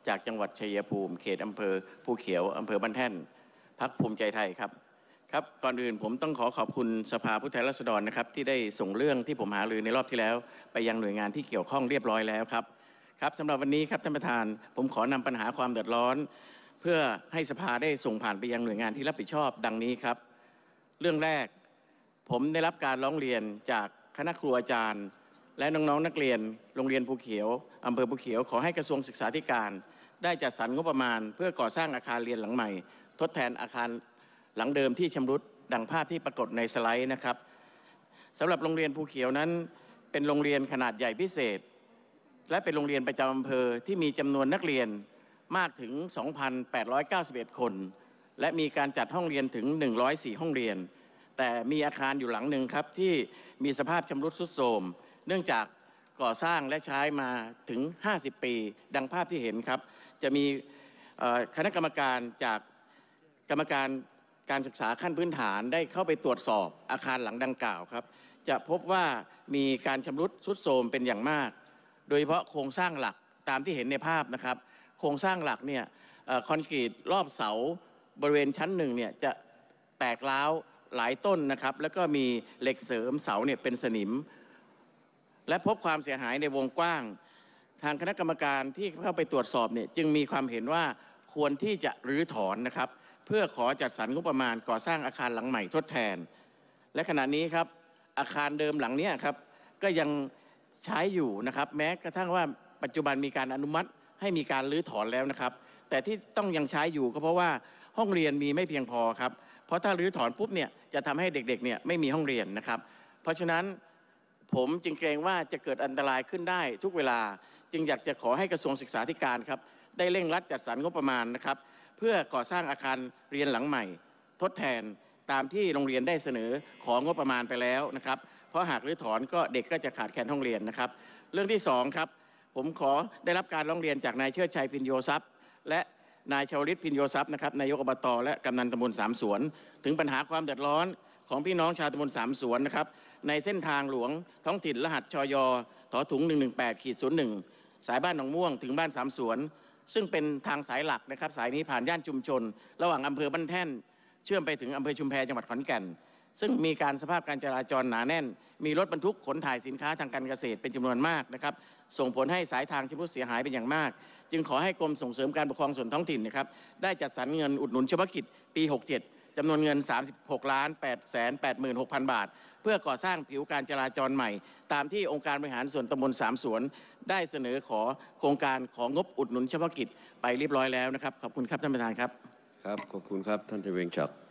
จากจังหวัดชัยภูมิเขตอำเภอภูเขียวอำเภอบ้านแท่นพรรคภูมิใจไทยครับก่อนอื่นผมต้องขอบคุณสภาผู้แทนราษฎรนะครับที่ได้ส่งเรื่องที่ผมหารือในรอบที่แล้วไปยังหน่วยงานที่เกี่ยวข้องเรียบร้อยแล้วครับสำหรับวันนี้ครับท่านประธานผมขอนำปัญหาความเดือดร้อนเพื่อให้สภาได้ส่งผ่านไปยังหน่วยงานที่รับผิดชอบดังนี้ครับเรื่องแรกผมได้รับการร้องเรียนจากคณะครูอาจารย์และน้องๆนักเรียนโรงเรียนภูเขียวอำเภอภูเขียวขอให้กระทรวงศึกษาธิการได้จัดสรรงบประมาณเพื่อก่อสร้างอาคารเรียนหลังใหม่ทดแทนอาคารหลังเดิมที่ชำรุดดังภาพที่ปรากฏในสไลด์นะครับสำหรับโรงเรียนภูเขียวนั้นเป็นโรงเรียนขนาดใหญ่พิเศษและเป็นโรงเรียนประจำอำเภอที่มีจำนวนนักเรียนมากถึง 2,891 คนและมีการจัดห้องเรียนถึง104ห้องเรียนแต่มีอาคารอยู่หลังหนึ่งครับที่มีสภาพชำรุดทรุดโทรมเนื่องจากก่อสร้างและใช้มาถึง50ปีดังภาพที่เห็นครับจะมีคณะกรรมการจากกรรมการการศึกษาขั้นพื้นฐานได้เข้าไปตรวจสอบอาคารหลังดังกล่าวครับจะพบว่ามีการชำรุดทรุดโทรมเป็นอย่างมากโดยเฉพาะโครงสร้างหลักตามที่เห็นในภาพนะครับโครงสร้างหลักเนี่ยคอนกรีตรอบเสาบริเวณชั้นหนึ่งเนี่ยจะแตกร้าวหลายต้นนะครับแล้วก็มีเหล็กเสริมเสาเนี่ยเป็นสนิมและพบความเสียหายในวงกว้างทางคณะกรรมการที่เข้าไปตรวจสอบเนี่ยจึงมีความเห็นว่าควรที่จะรื้อถอนนะครับเพื่อขอจัดสรรงบประมาณก่อสร้างอาคารหลังใหม่ทดแทนและขณะนี้ครับอาคารเดิมหลังนี้ครับก็ยังใช้อยู่นะครับแม้กระทั่งว่าปัจจุบันมีการอนุมัติให้มีการรื้อถอนแล้วนะครับแต่ที่ต้องยังใช้อยู่ก็เพราะว่าห้องเรียนมีไม่เพียงพอครับเพราะถ้ารื้อถอนปุ๊บเนี่ยจะทำให้เด็กๆเนี่ยไม่มีห้องเรียนนะครับเพราะฉะนั้นผมจึงเกรงว่าจะเกิดอันตรายขึ้นได้ทุกเวลาจึงอยากจะขอให้กระทรวงศึกษาธิการครับได้เร่งรัดจัดสรรงบประมาณนะครับเพื่อก่อสร้างอาคารเรียนหลังใหม่ทดแทนตามที่โรงเรียนได้เสนอของงบประมาณไปแล้วนะครับเพราะหากรื้อถอนก็เด็กก็จะขาดแคลนห้องเรียนนะครับเรื่องที่2ครับผมขอได้รับการร้องเรียนจากนายเชิดชัยพินโยทรัพย์และนายชวลิตพินโยทรัพย์นะครับนายกอบตและกำนันตำบลสามสวนถึงปัญหาความเดือดร้อนของพี่น้องชาวตำบลสามสวนนะครับในเส้นทางหลวงท้องถิ่นรหัสชยถอถุง118-01สายบ้านหนองม่วงถึงบ้านสามสวนซึ่งเป็นทางสายหลักนะครับสายนี้ผ่านย่านชุมชนระหว่างอำเภอบ้านแท่นเชื่อมไปถึงอำเภอชุมแพจังหวัดขอนแก่นซึ่งมีการสภาพการจราจรหนาแน่นมีรถบรรทุกขนถ่ายสินค้าทางการเกษตรเป็นจำนวนมากนะครับส่งผลให้สายทางชำรุดเสียหายเป็นอย่างมากจึงขอให้กรมส่งเสริมการปกครองส่วนท้องถิ่นนะครับได้จัดสรรเงินอุดหนุนเฉพาะกิจปี67จำนวนเงิน 36,886,000 บาทเพื่อก่อสร้างผิวการจราจรใหม่ตามที่องค์การบริหารส่วนตำบลสามสวนได้เสนอขอโครงการของงบอุดหนุนเฉพาะกิจไปเรียบร้อยแล้วนะครับขอบคุณครับท่านประธานครับครับขอบคุณครับท่านเจริญศักดิ์